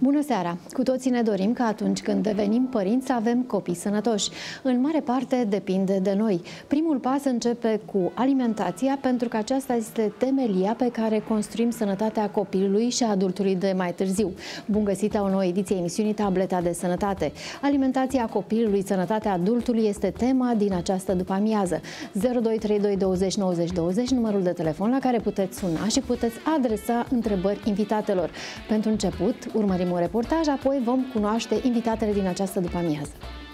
Bună seara! Cu toții ne dorim că atunci când devenim părinți să avem copii sănătoși. În mare parte depinde de noi. Primul pas începe cu alimentația, pentru că aceasta este temelia pe care construim sănătatea copilului și a adultului de mai târziu. Bun găsit la o nouă ediție emisiunii Tableta de Sănătate. Alimentația copilului, sănătatea adultului este tema din această după-amiază. 0232 20 90 20, numărul de telefon la care puteți suna și puteți adresa întrebări invitatelor. Pentru început, urmărim un reportaj, apoi vom cunoaște invitatele din această după-amiază.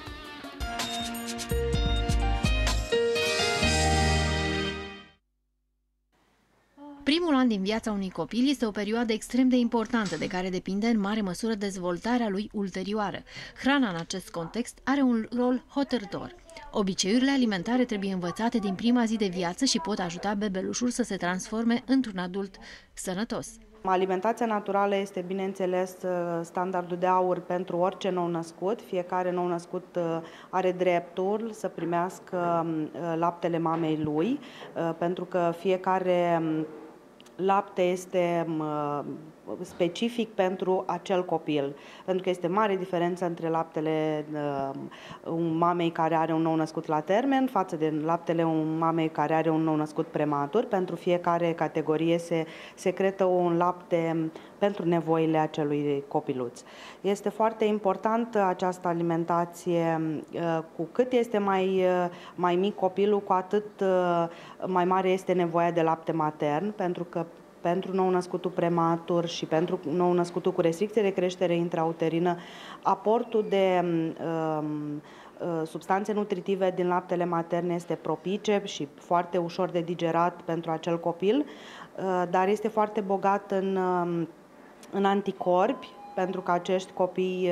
Primul an din viața unui copil este o perioadă extrem de importantă, de care depinde în mare măsură dezvoltarea lui ulterioară. Hrana în acest context are un rol hotărător. Obiceiurile alimentare trebuie învățate din prima zi de viață și pot ajuta bebelușul să se transforme într-un adult sănătos. Alimentația naturală este, bineînțeles, standardul de aur pentru orice nou-născut. Fiecare nou-născut are dreptul să primească laptele mamei lui, pentru că fiecare lapte este specific pentru acel copil, pentru că este mare diferență între laptele mamei care are un nou născut la termen față de laptele mamei care are un nou născut prematur. Pentru fiecare categorie se secretă un lapte pentru nevoile acelui copiluț. Este foarte importantă această alimentație. Cu cât este mai mic copilul, cu atât mai mare este nevoia de lapte matern, pentru că pentru nou-născutul prematur și pentru nou-născutul cu restricție de creștere intrauterină, aportul de substanțe nutritive din laptele matern este propice și foarte ușor de digerat pentru acel copil, dar este foarte bogat în anticorpi, pentru că acești copii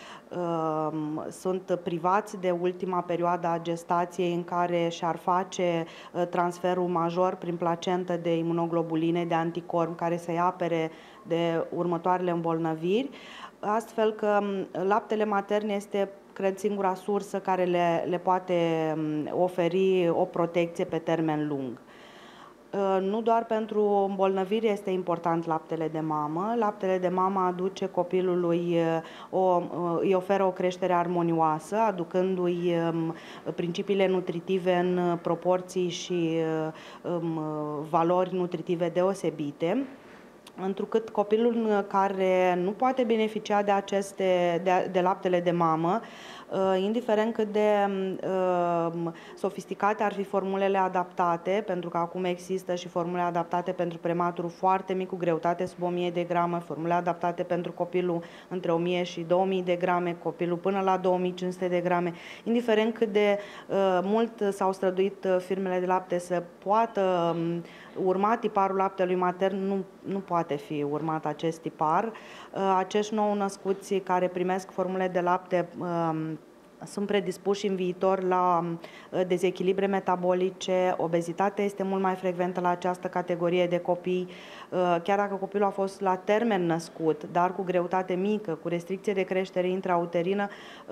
sunt privați de ultima perioadă a gestației în care și-ar face transferul major prin placentă de imunoglobuline, de anticorpi care să-i apere de următoarele îmbolnăviri, astfel că laptele matern este, cred, singura sursă care le poate oferi o protecție pe termen lung. Nu doar pentru îmbolnăviri este important laptele de mamă. Laptele de mamă aduce copilului, îi oferă o creștere armonioasă, aducându-i principiile nutritive în proporții și valori nutritive deosebite, întrucât copilul care nu poate beneficia de laptele de mamă, indiferent cât de sofisticate ar fi formulele adaptate, pentru că acum există și formule adaptate pentru prematurul foarte mic, cu greutate sub 1000 de grame, formule adaptate pentru copilul între 1000 și 2000 de grame, copilul până la 2500 de grame, indiferent cât de mult s-au străduit firmele de lapte să poată urma tiparul laptelui matern, nu poate fi urmat acest tipar. Acești nou-născuți care primesc formule de lapte sunt predispuși în viitor la dezechilibre metabolice, obezitatea este mult mai frecventă la această categorie de copii. Chiar dacă copilul a fost la termen născut, dar cu greutate mică, cu restricție de creștere intrauterină,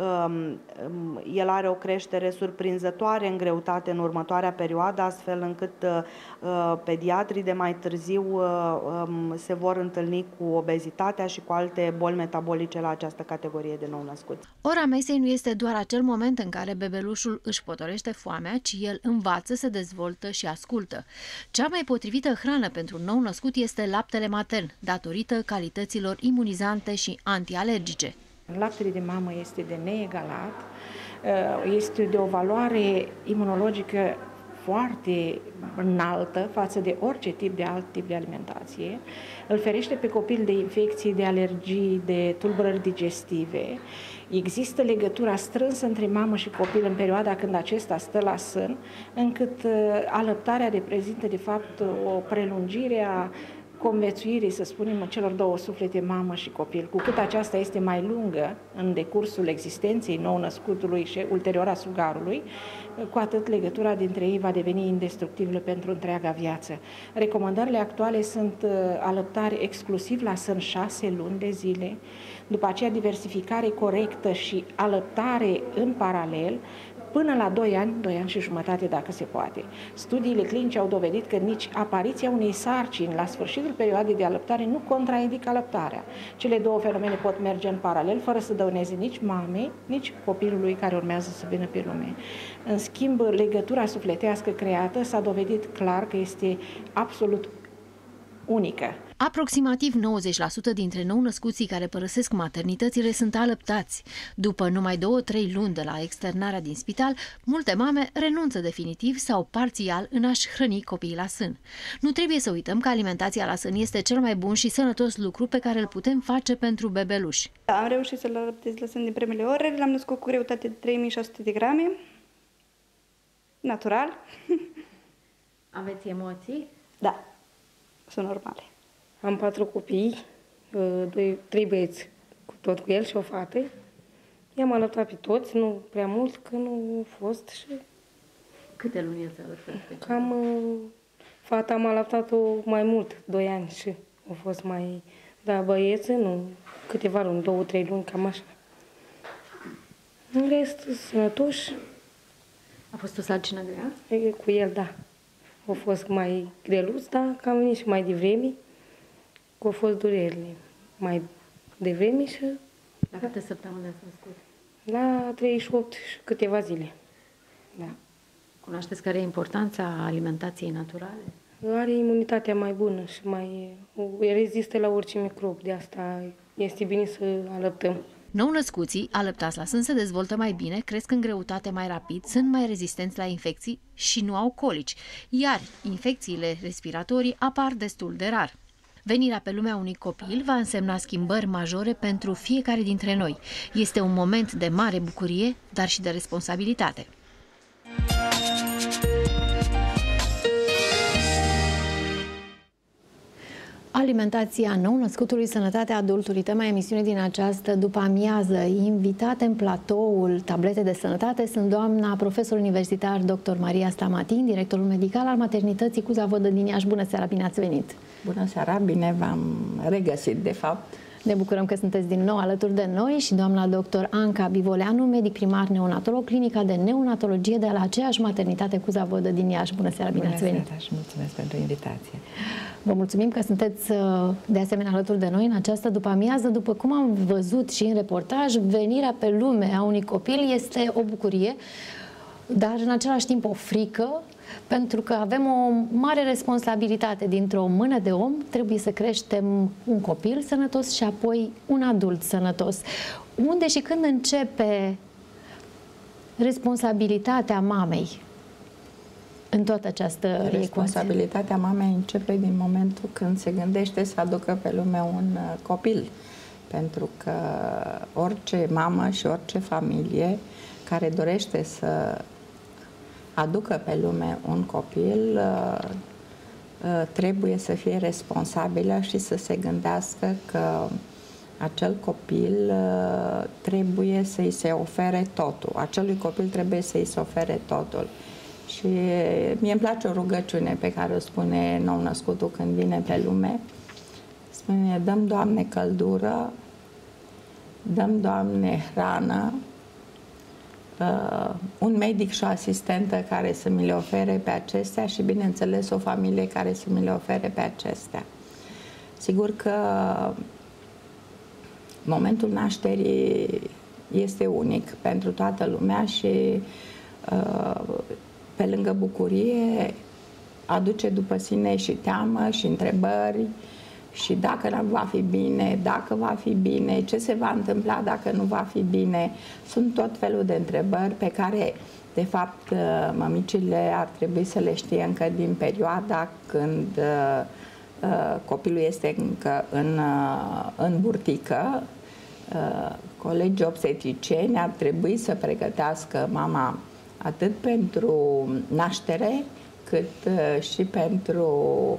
el are o creștere surprinzătoare în greutate în următoarea perioadă, astfel încât pediatrii de mai târziu se vor întâlni cu obezitatea și cu alte boli metabolice la această categorie de nou-născuți. Ora mesei nu este doar acel moment în care bebelușul își potolește foamea, ci el învață, se dezvoltă și ascultă. Cea mai potrivită hrană pentru un nou-născut este laptele matern, datorită calităților imunizante și antialergice. Laptele de mamă este de neegalat, este de o valoare imunologică foarte înaltă față de orice alt tip de alimentație. Îl ferește pe copil de infecții, de alergii, de tulburări digestive. Există legătura strânsă între mamă și copil în perioada când acesta stă la sân, încât alăptarea reprezintă de fapt o prelungire a conviețuirii, să spunem, celor două suflete, mamă și copil. Cu cât aceasta este mai lungă în decursul existenței nou-născutului și ulterior a sugarului, cu atât legătura dintre ei va deveni indestructibilă pentru întreaga viață. Recomandările actuale sunt alăptare exclusiv la sân 6 luni de zile, după aceea diversificare corectă și alăptare în paralel, până la 2 ani, 2 ani și jumătate dacă se poate. Studiile clinice au dovedit că nici apariția unei sarcini la sfârșitul perioadei de alăptare nu contraindică alăptarea. Cele două fenomene pot merge în paralel fără să dăuneze nici mamei, nici copilului care urmează să vină pe lume. În schimb, legătura sufletească creată s-a dovedit clar că este absolut unică. Aproximativ 90% dintre nou-născuții care părăsesc maternitățile sunt alăptați. După numai 2-3 luni de la externarea din spital, multe mame renunță definitiv sau parțial în a-și hrăni copiii la sân. Nu trebuie să uităm că alimentația la sân este cel mai bun și sănătos lucru pe care îl putem face pentru bebeluși. Da, am reușit să-l alăptez la sân din primele ore, l-am născut cu greutate de 3600 de grame, natural. Aveți emoții? Da, sunt normale. Am 4 copii, 3 băieți, tot cu el și o fată. I-am alăptat pe toți, nu prea mult, că nu a fost și... Câte luni ați alăptat? Cam fata am alăptat-o mai mult, 2 ani și a fost mai... Dar băieții, nu, câteva luni, 2-3 luni, cam așa. În rest, sănătoși. A fost o sarcină grea? Cu el, da. A fost mai greluț, dar că am venit și mai devreme. Că au fost durerile mai devreme și... La câte săptămâni ați născut? La 38 și câteva zile. Da. Cunoașteți care e importanța alimentației naturale? Are imunitatea mai bună și mai rezistă la orice microb. De asta este bine să alăptăm. Nou-născuții, alăptați la sân, se dezvoltă mai bine, cresc în greutate mai rapid, sunt mai rezistenți la infecții și nu au colici, iar infecțiile respiratorii apar destul de rar. Venirea pe lumea unui copil va însemna schimbări majore pentru fiecare dintre noi. Este un moment de mare bucurie, dar și de responsabilitate. Alimentația nou-născutului, sănătatea adultului, tema emisiunii din această după-amiază. Invitate în platoul Tablete de Sănătate sunt doamna profesor universitar dr. Maria Stamatin, directorul medical al maternității Cuza-Vodă din Iași. Bună seara, bine ați venit! Bună seara, bine v-am regăsit, de fapt. Ne bucurăm că sunteți din nou alături de noi și doamna dr. Anca Bivoleanu, medic primar neonatolog, clinica de neonatologie de la aceeași maternitate Cuza-Vodă din Iași. Bună seara, bine ați venit! Bună seara și mulțumesc pentru invitație. Vă mulțumim că sunteți de asemenea alături de noi în această după-amiază. După cum am văzut și în reportaj, venirea pe lume a unui copil este o bucurie, dar în același timp o frică, pentru că avem o mare responsabilitate. Dintr-o mână de om trebuie să creștem un copil sănătos și apoi un adult sănătos. Unde și când începe responsabilitatea mamei în toată această ecuație? Responsabilitatea mamei începe din momentul când se gândește să aducă pe lume un copil. Pentru că orice mamă și orice familie care dorește să aducă pe lume un copil trebuie să fie responsabilă și să se gândească că acel copil trebuie să-i se ofere totul. Acelui copil trebuie să-i se ofere totul. Și mie îmi place o rugăciune pe care o spune nou-născutul când vine pe lume. Spune: dăm, Doamne, căldură, dăm, Doamne, hrană, un medic și o asistentă care să mi le ofere pe acestea și, bineînțeles, o familie care să mi le ofere pe acestea. Sigur că momentul nașterii este unic pentru toată lumea și pe lângă bucurie aduce după sine și teamă și întrebări și dacă va fi bine, dacă va fi bine, ce se va întâmpla dacă nu va fi bine. Sunt tot felul de întrebări pe care, de fapt, mămicile ar trebui să le știe încă din perioada când copilul este încă în burtică. Colegii obstetricieni ar trebui să pregătească mama atât pentru naștere, cât și pentru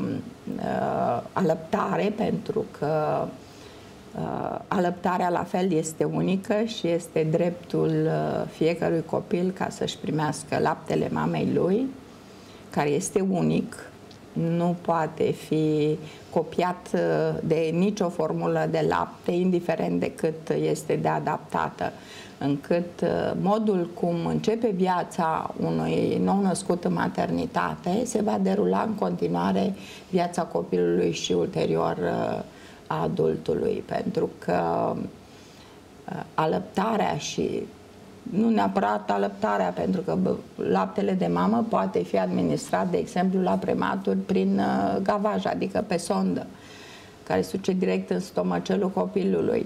alăptare, pentru că alăptarea la fel este unică și este dreptul fiecărui copil ca să-și primească laptele mamei lui, care este unic. nu poate fi copiat de nicio formulă de lapte, indiferent de cât este de adaptată, încât modul cum începe viața unui nou-născut în maternitate se va derula în continuare viața copilului și ulterior a adultului, pentru că alăptarea și nu neapărat alăptarea, pentru că laptele de mamă poate fi administrat, de exemplu, la prematuri prin gavaj, adică pe sondă, care se duce direct în stomacelul copilului.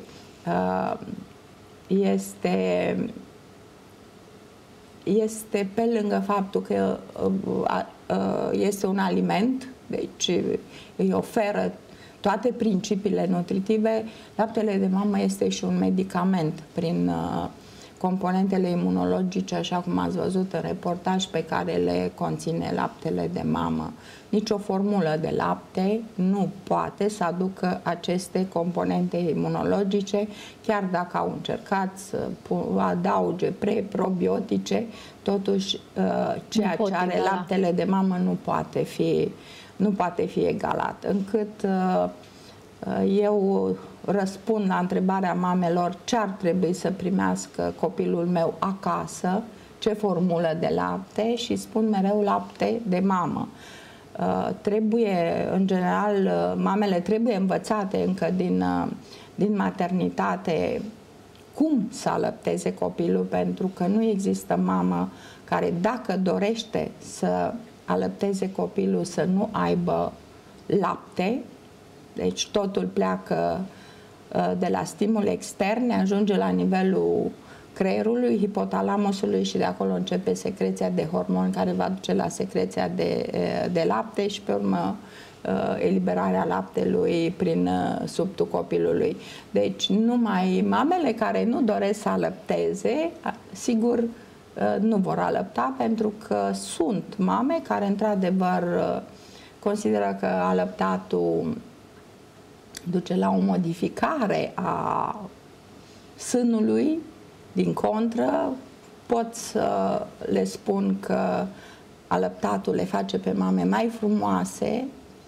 Este pe lângă faptul că este un aliment, deci îi oferă toate principiile nutritive, laptele de mamă este și un medicament prin componentele imunologice, așa cum ați văzut în reportaj, pe care le conține laptele de mamă. Nici o formulă de lapte nu poate să aducă aceste componente imunologice, chiar dacă au încercat să adauge probiotice, totuși ceea ce are laptele de mamă nu poate fi egalat. Încât eu răspund la întrebarea mamelor ce ar trebui să primească copilul meu acasă, ce formulă de lapte, și spun mereu lapte de mamă. În general, mamele trebuie învățate încă din maternitate cum să alăpteze copilul, pentru că nu există mamă care, dacă dorește să alăpteze copilul, să nu aibă lapte. Deci totul pleacă de la stimul extern, ajunge la nivelul creierului, hipotalamusului și de acolo începe secreția de hormoni care va duce la secreția de lapte și pe urmă eliberarea laptelui prin subtul copilului. Deci numai mamele care nu doresc să alăpteze, sigur, nu vor alăpta, pentru că sunt mame care într-adevăr consideră că alăptatul duce la o modificare a sânului. Din contră, pot să le spun că alăptatul le face pe mame mai frumoase,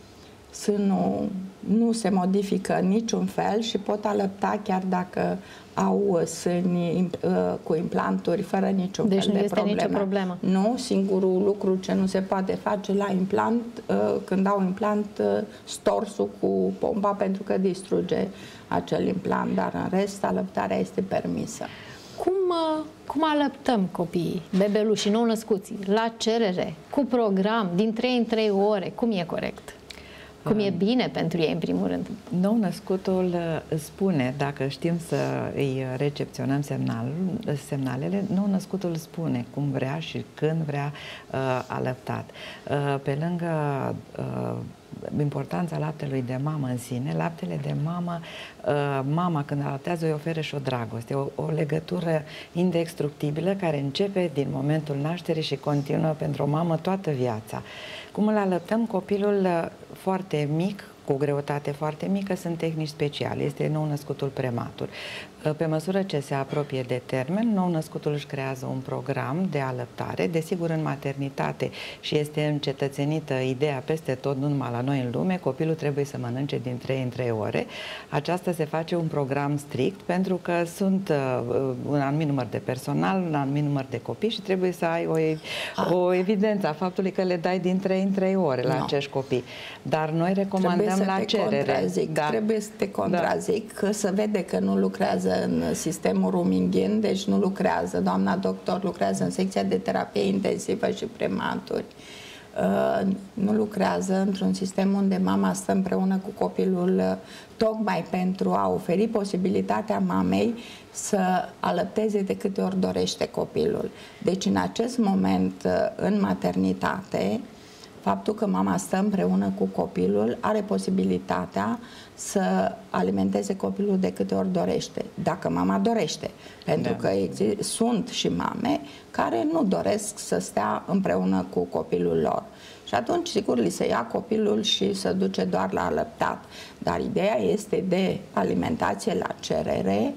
sânul nu se modifică în niciun fel și pot alăpta chiar dacă au sâni cu implanturi fără niciun fel de problemă. Deci nu este nicio problemă. Nu, singurul lucru ce nu se poate face la implant, când au implant, storsul cu pompa, pentru că distruge acel implant, dar în rest alăptarea este permisă. Cum alăptăm copiii, bebelușii nou-născuții, la cerere, cu program, din 3 în 3 ore? Cum e corect? Cum e bine pentru ei, în primul rând? Nou-născutul spune, dacă știm să îi recepționăm semnalele, nou-născutul spune cum vrea și când vrea alăptat. Pe lângă importanța laptelui de mamă în sine, laptele de mamă, mama când alăptează îi oferă și o dragoste, o legătură indestructibilă care începe din momentul nașterii și continuă pentru o mamă toată viața. Cum îl alăptăm copilul foarte mic, cu greutate foarte mică, sunt tehnici speciale. Este nou-născutul prematur. Pe măsură ce se apropie de termen, nou-născutul își creează un program de alăptare. Desigur, în maternitate și este încetățenită ideea peste tot, nu numai la noi în lume, copilul trebuie să mănânce din 3 în 3 ore. Aceasta se face un program strict pentru că sunt un anumit număr de personal, un anumit număr de copii și trebuie să ai o evidență a faptului că le dai din 3 în 3 ore la acești copii. Dar noi recomandăm la cerere. Trebuie să te contrazic, că se vede că nu lucrează în sistemul Ruminghin, deci nu lucrează. Doamna doctor lucrează în secția de terapie intensivă și prematuri. Nu lucrează într-un sistem unde mama stă împreună cu copilul, tocmai pentru a oferi posibilitatea mamei să alăpteze de câte ori dorește copilul. Deci în acest moment, în maternitate, faptul că mama stă împreună cu copilul are posibilitatea să alimenteze copilul de câte ori dorește, dacă mama dorește. Pentru că sunt și mame care nu doresc să stea împreună cu copilul lor. Și atunci, sigur, li se ia copilul și se duce doar la alăptat. Dar ideea este de alimentație la cerere,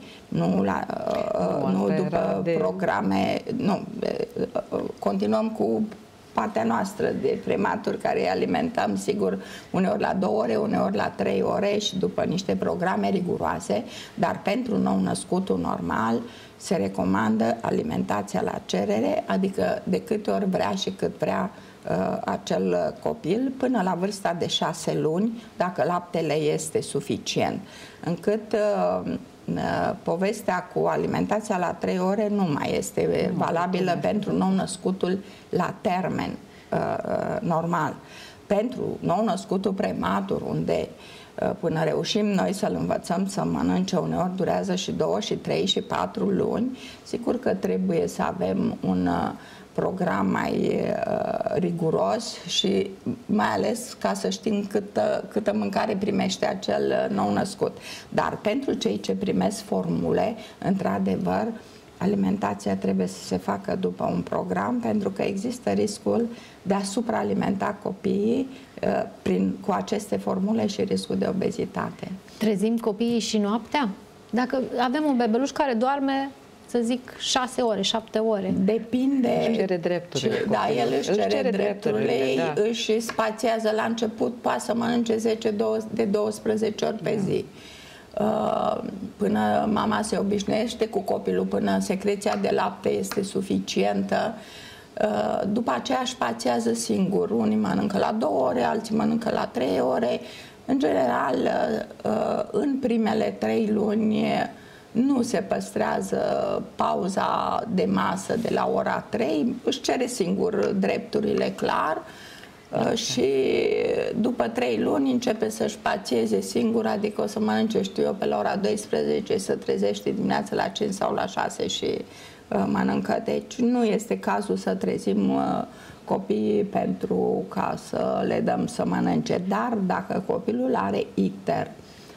nu după programe. Nu, continuăm cu partea noastră de prematuri care îi alimentăm, sigur, uneori la 2 ore, uneori la 3 ore și după niște programe riguroase, dar pentru nou-născutul normal se recomandă alimentația la cerere, adică de câte ori vrea și cât vrea acel copil, până la vârsta de 6 luni, dacă laptele este suficient. Încât povestea cu alimentația la 3 ore nu mai este valabilă pentru nou-născutul la termen normal. Pentru nou-născutul prematur, unde până reușim noi să-l învățăm să mănânce, uneori durează și 2, și 3, și 4 luni, sigur că trebuie să avem un program mai riguros și mai ales ca să știm câtă mâncare primește acel nou-născut. Dar pentru cei ce primesc formule, într-adevăr, alimentația trebuie să se facă după un program, pentru că există riscul de a supraalimenta copiii cu aceste formule și riscul de obezitate. Trezim copiii și noaptea? Dacă avem un bebeluș care doarme, să zic, 6 ore, 7 ore. Depinde. Își cere drepturile. Da, el își cere drepturile, da. își spațiază la început, poate să mănânce 10-12 ori pe zi. Până mama se obișnuiește cu copilul, până secreția de lapte este suficientă. După aceea își spațiază singur. Unii mănâncă la 2 ore, alții mănâncă la 3 ore. În general, în primele 3 luni nu se păstrează pauza de masă de la ora 3, își cere singur drepturile, clar, și după 3 luni începe să-și spațieze singur, adică o să mănânce, știu eu, pe la ora 12, să trezește dimineața la 5 sau la 6 și mănâncă. Deci nu este cazul să trezim copiii pentru ca să le dăm să mănânce, dar dacă copilul are icter,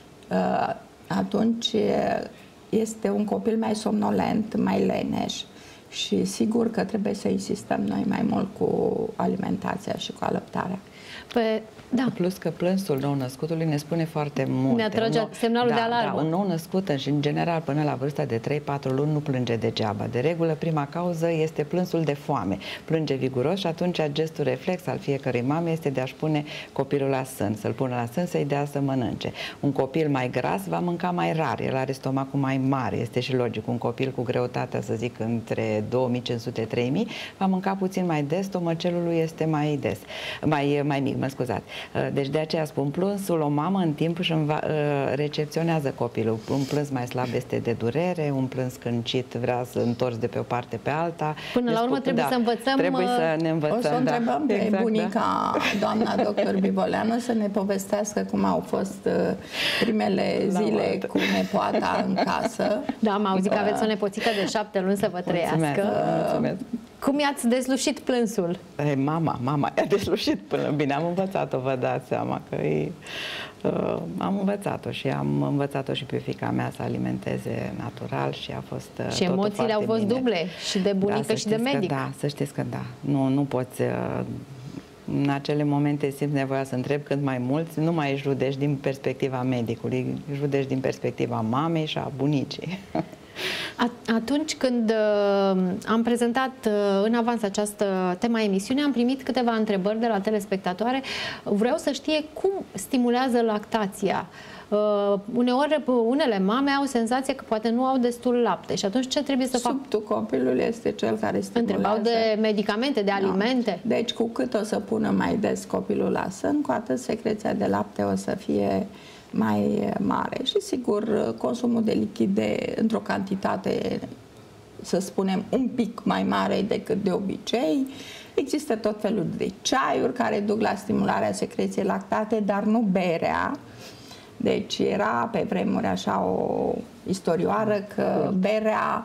atunci este un copil mai somnolent, mai leneș și sigur că trebuie să insistăm noi mai mult cu alimentația și cu alăptarea. Da. Plus că plânsul nou-născutului ne spune foarte mult. Ne atrage semnalul de alarmă. Da, un nou-născut și în general până la vârsta de 3-4 luni nu plânge degeaba. De regulă, prima cauză este plânsul de foame. Plânge viguros și atunci gestul reflex al fiecărei mame este de a-și pune copilul la sân, să-l pună la sân, să-i dea să mănânce. Un copil mai gras va mânca mai rar, el are stomacul mai mare, este și logic. Un copil cu greutatea, să zic, între 2500-3000 va mânca puțin mai des, stomacelul lui este mai des, mai mic, mă scuzați. Deci de aceea spun, plânsul, o mamă în timp își recepționează copilul. Un plâns mai slab este de durere, un plâns câncit vrea să întorci de pe o parte pe alta. Până la urmă trebuie să învățăm. Trebuie să ne învățăm. O să o întrebăm pe bunica, doamna doctor Bivoleanu, să ne povestească cum au fost primele zile cu nepoata în casă. Da, am auzit că aveți o nepoțică de 7 luni să vă trăiască. Mulțumesc. Cum i-ați deslușit plânsul? Mama i-a deslușit până bine, am învățat-o, vă dați seama că am învățat-o și am învățat-o și pe fiica mea să alimenteze natural și a fost și emoțiile au fost duble, și de bunică și de medic. Da, să știți că da, nu poți. În acele momente simți nevoia să întrebi cât mai mulți, nu mai judești din perspectiva medicului, judești din perspectiva mamei și a bunicii. Atunci când am prezentat în avans această tema emisiune, am primit câteva întrebări de la telespectatoare. Vreau să știe cum stimulează lactația. Uneori, unele mame au senzația că poate nu au destul lapte și atunci ce trebuie să fac? Subtul copilului este cel care stimulează. Întrebau de medicamente, de alimente. Deci cu cât o să pună mai des copilul la sân, cu atât secreția de lapte o să fie mai mare și sigur consumul de lichide într-o cantitate, să spunem, un pic mai mare decât de obicei. Există tot felul de ceaiuri care duc la stimularea secreției lactate, dar nu berea. Deci era pe vremuri așa o istorioară că berea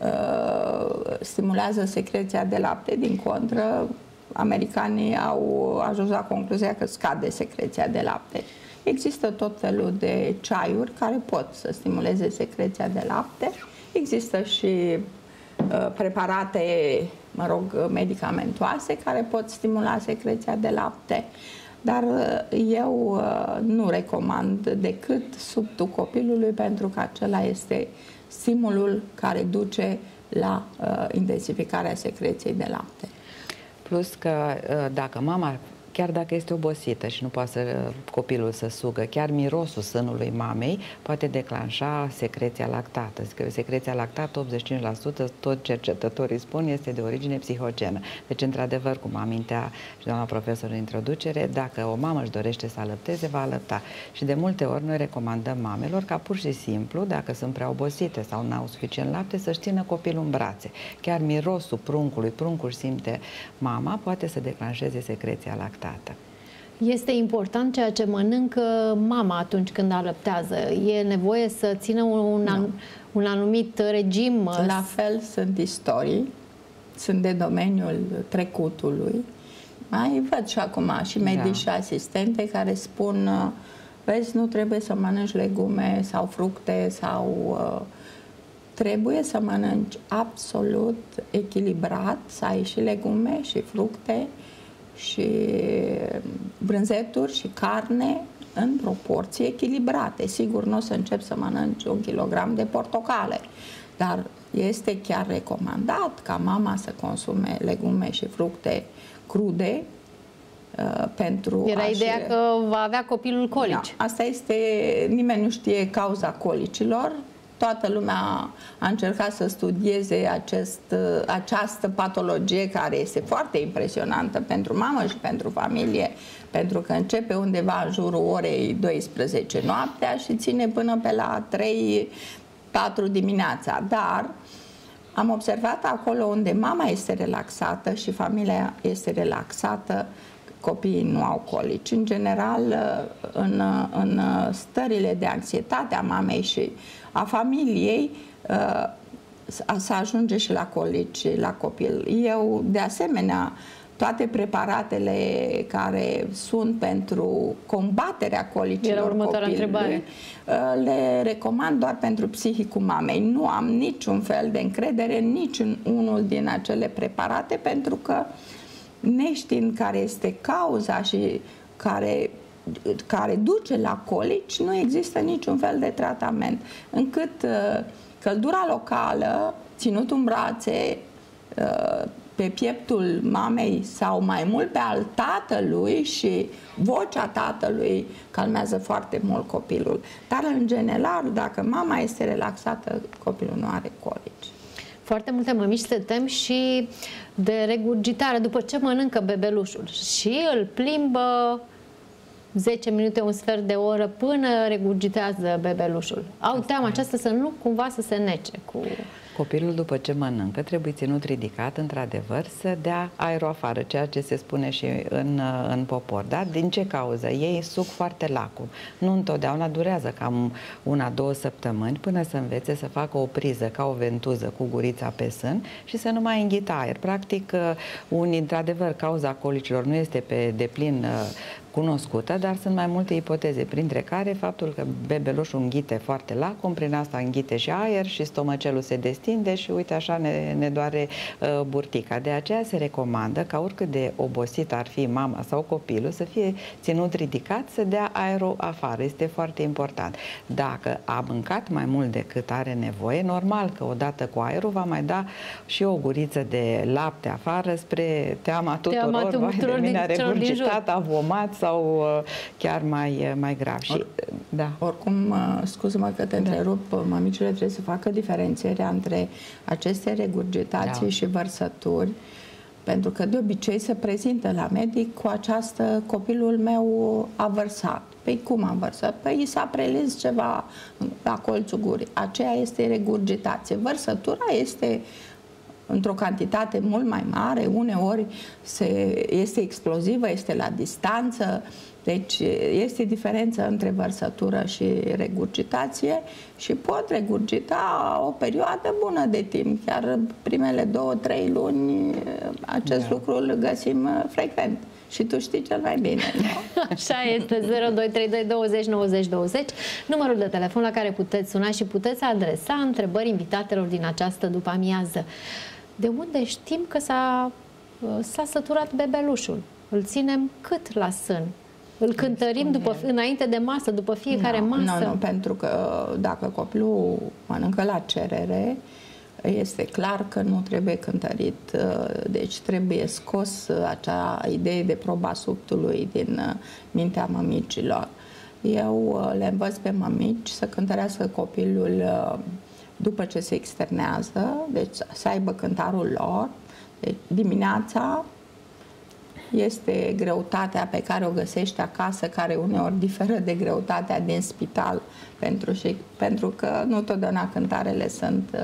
stimulează secreția de lapte, din contră americanii au ajuns la concluzia că scade secreția de lapte. Există tot felul de ceaiuri care pot să stimuleze secreția de lapte. Există și preparate, medicamentoase care pot stimula secreția de lapte. Dar eu nu recomand decât subtul copilului, pentru că acela este stimulul care duce la intensificarea secreției de lapte. Plus că dacă mama, chiar dacă este obosită și nu poate copilul să sugă, chiar mirosul sânului mamei poate declanșa secreția lactată. Secreția lactată, 85%, tot cercetătorii spun, este de origine psihogenă. Deci, într-adevăr, cum amintea și doamna profesor în introducere, dacă o mamă își dorește să alăpteze, va alăpta. Și de multe ori noi recomandăm mamelor ca pur și simplu, dacă sunt prea obosite sau n-au suficient lapte, să-și țină copilul în brațe. Chiar mirosul pruncului, pruncul simte mama, poate să declanșeze secreția lactată. Este important ceea ce mănâncă mama atunci când alăptează. E nevoie să țină un anumit regim? La fel sunt istorii, sunt de domeniul trecutului. Mai văd și acum și medici și asistente care spun, vezi, nu trebuie să mănânci legume sau fructe sau... trebuie să mănânci absolut echilibrat, să ai și legume și fructe și brânzeturi și carne în proporții echilibrate. Sigur, nu o să încep să mănânci 1 kilogram de portocale, dar este chiar recomandat ca mama să consume legume și fructe crude pentru Era ideea că va avea copilul colici. Da, asta este, nimeni nu știe cauza colicilor. Toată lumea a încercat să studieze această patologie care este foarte impresionantă pentru mamă și pentru familie, pentru că începe undeva în jurul orei 12 noaptea și ține până pe la 3-4 dimineața. Dar am observat acolo unde mama este relaxată și familia este relaxată, copiii nu au colici. În general, în stările de anxietate a mamei și a familiei, să ajunge și la colici la copil. Eu, de asemenea, toate preparatele care sunt pentru combaterea colicilor copilului, le recomand doar pentru psihicul mamei. Nu am niciun fel de încredere în niciunul din acele preparate, pentru că neștiind care este cauza și care duce la colici, nu există niciun fel de tratament. Încât căldura locală, ținut în brațe, pe pieptul mamei sau mai mult pe al tatălui și vocea tatălui calmează foarte mult copilul. Dar, în general, dacă mama este relaxată, copilul nu are colici. Foarte multe mămici se tem și de regurgitare după ce mănâncă bebelușul și îl plimbă 10 minute, un sfert de oră până regurgitează bebelușul. Au teamă aceasta să nu cumva să se nece cu... Copilul, după ce mănâncă, trebuie ținut ridicat, într-adevăr, să dea aerul afară, ceea ce se spune și în popor. Da? Din ce cauză? Ei suc foarte lacul. Nu întotdeauna, durează cam 1-2 săptămâni până să învețe să facă o priză ca o ventuză cu gurița pe sân și să nu mai înghită aer. Practic, într-adevăr, cauza colicilor nu este pe deplin cunoscută, dar sunt mai multe ipoteze, printre care faptul că bebelușul înghite foarte lacom, prin asta înghite și aer și stomacelul se destinde și uite așa ne doare burtica. De aceea se recomandă ca oricât de obosit ar fi mama sau copilul să fie ținut ridicat, să dea aerul afară. Este foarte important. Dacă a mâncat mai mult decât are nevoie, normal că odată cu aerul va mai da și o guriță de lapte afară spre teama tuturor, mine a regurgitat, a vomat sau chiar mai grav. Oricum, scuză-mă că te întrerup, mămicile trebuie să facă diferențierea între aceste regurgitații și vărsături, pentru că de obicei se prezintă la medic cu această, copilul meu a vărsat. Păi cum a vărsat? Păi i s-a prelins ceva la colțul gurii. Aceea este regurgitație. Vărsătura este într-o cantitate mult mai mare, uneori este explozivă, este la distanță, deci este diferență între vărsătură și regurgitație și pot regurgita o perioadă bună de timp, chiar primele 2-3 luni acest lucru îl găsim frecvent. Și tu știi cel mai bine, nu? Așa este, 0232 20 90 20, numărul de telefon la care puteți suna și puteți adresa întrebări invitatelor din această după-amiază. De unde știm că s-a săturat bebelușul? Îl ținem cât la sân? Îl cântărim înainte de masă, după fiecare masă? Nu, pentru că dacă copilul mănâncă la cerere, este clar că nu trebuie cântărit, deci trebuie scos acea idee de proba subtului din mintea mămicilor. Eu le învăț pe mămici să cântărească copilul după ce se externează, deci să aibă cântarul lor. Deci, dimineața este greutatea pe care o găsește acasă, care uneori diferă de greutatea din spital, pentru că nu totdeauna cântarele sunt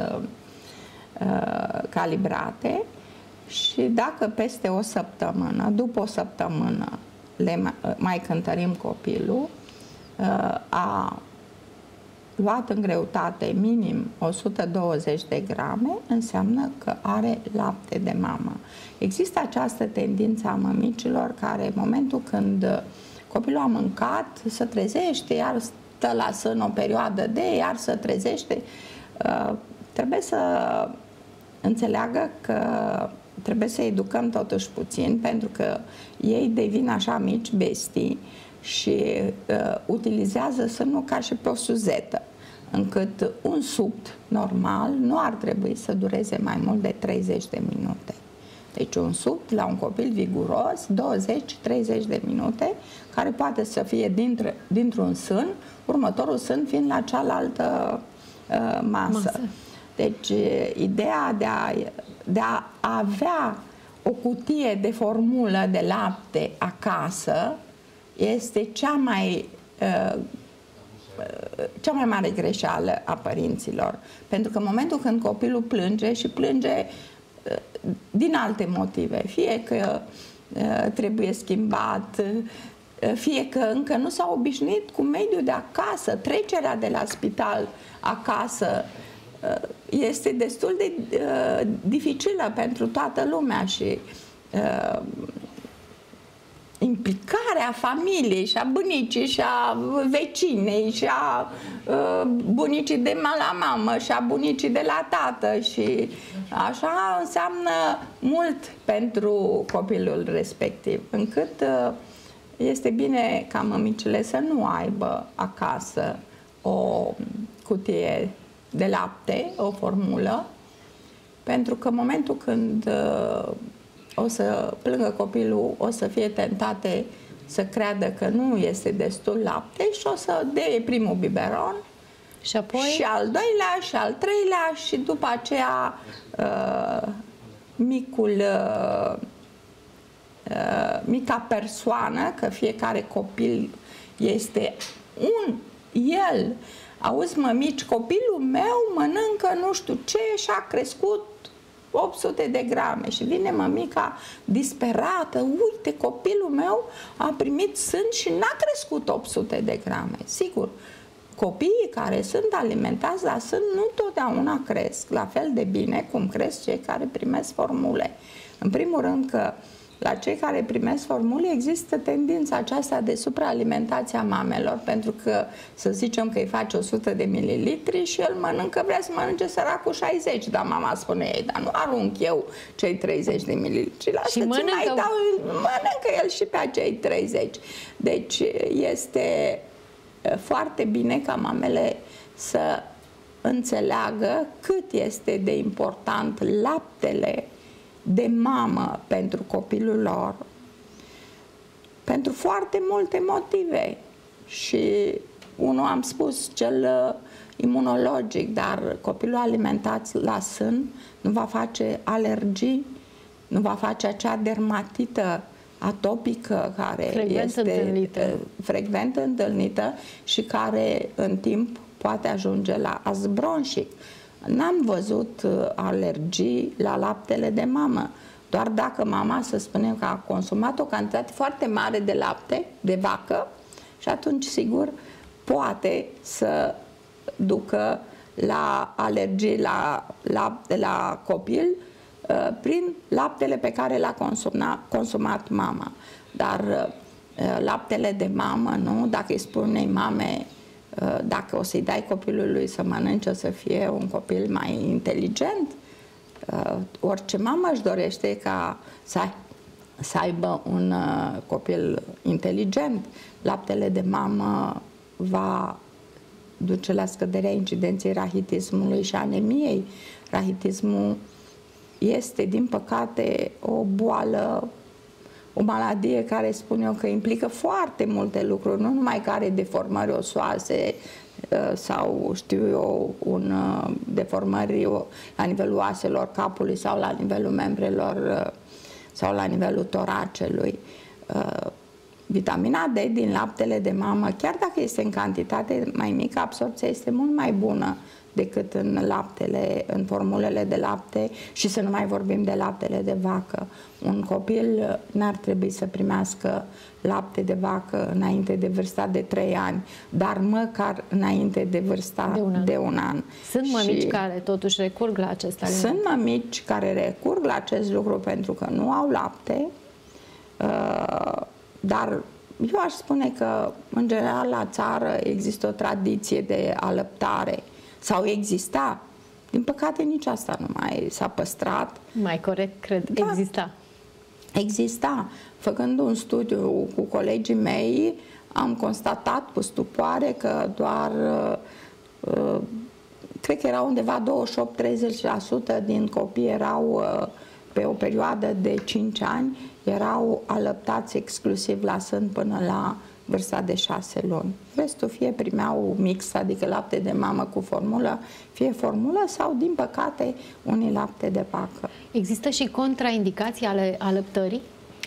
calibrate. Și dacă peste o săptămână, după o săptămână, mai cântărim copilul, a luat în greutate minim 120 de grame, înseamnă că are lapte de mamă. Există această tendință a mămicilor care, în momentul când copilul a mâncat, se trezește, iar stă la sân o perioadă iar se trezește. Trebuie să înțeleagă că trebuie să educăm totuși puțin, pentru că ei devin așa mici bestii și utilizează sânul ca și pe o suzetă, încât un suct normal nu ar trebui să dureze mai mult de 30 de minute. Deci un suct la un copil viguros, 20-30 de minute, care poate să fie dintr-un sân, următorul sân fiind la cealaltă masă. Deci ideea de a avea o cutie de formulă de lapte acasă este cea mai mare greșeală a părinților. Pentru că în momentul când copilul plânge și plânge din alte motive, fie că trebuie schimbat, fie că încă nu s-a obișnuit cu mediul de acasă, trecerea de la spital acasă este destul de dificilă pentru toată lumea și implicarea familiei și a bunicii și a vecinei și a bunicii de la mamă și a bunicii de la tată și așa înseamnă mult pentru copilul respectiv, încât este bine ca mămicile să nu aibă acasă o cutie de lapte, o formulă, pentru că în momentul când o să plângă copilul, o să fie tentate să creadă că nu este destul lapte și o să dea primul biberon și apoi și al doilea și al treilea și după aceea mica persoană, că fiecare copil este el. Auzi, mămici, copilul meu mănâncă nu știu ce și a crescut 800 de grame și vine mămica disperată, uite, copilul meu a primit sân și n-a crescut 800 de grame. Sigur, copiii care sunt alimentați la sân nu totdeauna cresc la fel de bine cum cresc cei care primesc formule. În primul rând că la cei care primesc formule există tendința aceasta de supraalimentație a mamelor, pentru că să zicem că îi face 100 de mililitri și el mănâncă, vrea să mănânce săracul 60, dar mama spune ei, dar nu arunc eu cei 30 de mililitri, lasă-ți mai dau, mănâncă el și pe acei 30. Deci este foarte bine ca mamele să înțeleagă cât este de important laptele de mamă pentru copilul lor, pentru foarte multe motive. Și unul am spus, cel imunologic, dar copilul alimentat la sân nu va face alergii, nu va face acea dermatită atopică care este frecvent întâlnită și care în timp poate ajunge la as bronșic. N-am văzut alergii la laptele de mamă. Doar dacă mama, să spunem, că a consumat o cantitate foarte mare de lapte de vacă și atunci, sigur, poate să ducă la alergii la copil prin laptele pe care l-a consumat mama. Dar laptele de mamă, nu? Dacă îi spun unei mame, dacă o să-i dai copilului să mănânce, o să fie un copil mai inteligent, orice mamă își dorește ca să aibă un copil inteligent. Laptele de mamă va duce la scăderea incidenței rahitismului și anemiei. Rahitismul este, din păcate, o boală, o maladie care spun eu că implică foarte multe lucruri, nu numai că are deformări osoase sau, știu eu, deformări la nivelul oaselor capului sau la nivelul membrelor sau la nivelul toracelui. Vitamina D din laptele de mamă, chiar dacă este în cantitate mai mică, absorbția este mult mai bună decât în formulele de lapte, și să nu mai vorbim de laptele de vacă. Un copil n-ar trebui să primească lapte de vacă înainte de vârsta de 3 ani, dar măcar înainte de vârsta de un an. Sunt mămici care totuși recurg la acest aliment. Sunt mămici care recurg la acest lucru pentru că nu au lapte, dar eu aș spune că, în general, la țară există o tradiție de alăptare, sau exista. Din păcate, nici asta nu mai s-a păstrat. Mai corect, cred, da, exista. Exista. Făcând un studiu cu colegii mei, am constatat cu stupoare că doar, cred că erau undeva 28-30% din copii erau, pe o perioadă de 5 ani, erau alăptați exclusiv la sân până la vârsta de 6 luni. Restul fie primeau mix, adică lapte de mamă cu formulă, fie formulă sau, din păcate, unii lapte de vacă. Există și contraindicații ale alăptării?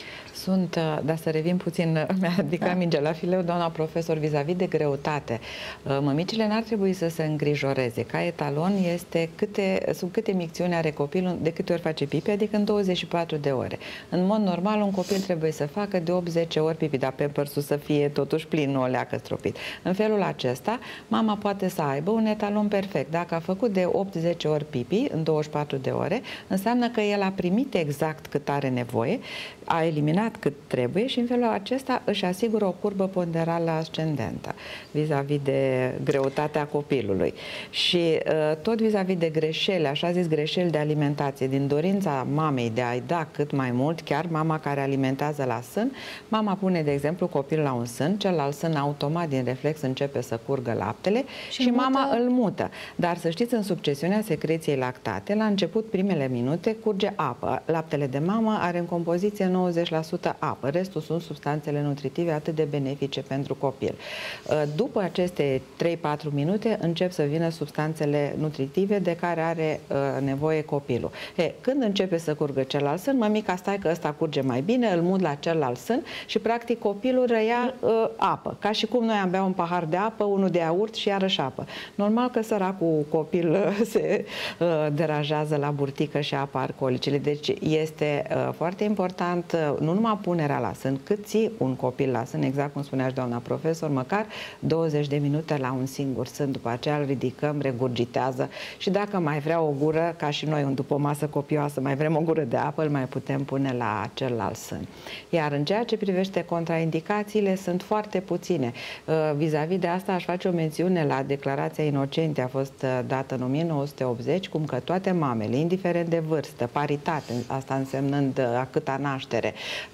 Sunt, dar să revin puțin, mi-a ridicat minge la fileu, doamna profesor, vis-a-vis de greutate. Mămicile n-ar trebui să se îngrijoreze. Ca etalon este sub câte micțiuni are copilul, de câte ori face pipi, adică în 24 de ore. În mod normal, un copil trebuie să facă de 8-10 ori pipi, dar Pampers-ul să fie totuși plin, nu o leacă stropit. În felul acesta, mama poate să aibă un etalon perfect. Dacă a făcut de 8-10 ori pipi în 24 de ore, înseamnă că el a primit exact cât are nevoie, a eliminat cât trebuie și în felul acesta își asigură o curbă ponderală ascendentă vis-a-vis de greutatea copilului. Și tot vis-a-vis de greșeli, așa zis greșeli de alimentație, din dorința mamei de a-i da cât mai mult, chiar mama care alimentează la sân, mama pune, de exemplu, copilul la un sân, celălalt sân automat din reflex începe să curgă laptele și mama îl mută. Dar să știți, în succesiunea secreției lactate, la început, primele minute, curge apă. Laptele de mamă are în compoziție 90% apă, restul sunt substanțele nutritive atât de benefice pentru copil. După aceste 3-4 minute încep să vină substanțele nutritive de care are nevoie copilul. Când începe să curgă celălalt sân, mămica, stai că ăsta curge mai bine, îl mut la celălalt sân și practic copilul răia apă, ca și cum noi am bea un pahar de apă, unul de iaurt și iarăși apă. Normal că săracul copil se deranjează la burtică și apar colicele. Deci este foarte important nu numai punerea la sân, cât ții un copil la sân, exact cum spunea și doamna profesor, măcar 20 de minute la un singur sân, după aceea îl ridicăm, regurgitează și dacă mai vrea o gură, ca și noi după o masă copioasă, mai vrem o gură de apă, îl mai putem pune la celălalt sân. Iar în ceea ce privește contraindicațiile, sunt foarte puține. Vis-a-vis de asta aș face o mențiune la Declarația Inocente, a fost dată în 1980, cum că toate mamele, indiferent de vârstă, paritate, asta însemnând a câta naștere,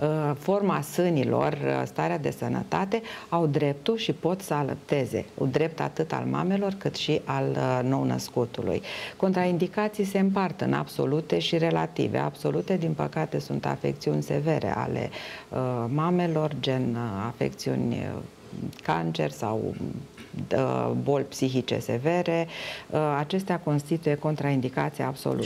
forma sânilor, starea de sănătate, au dreptul și pot să alăpteze. Drept atât al mamelor cât și al nou-născutului. Contraindicații se împart în absolute și relative. Absolute, din păcate, sunt afecțiuni severe ale mamelor, gen afecțiuni cancer sau boli psihice severe. Acestea constituie contraindicații absolute.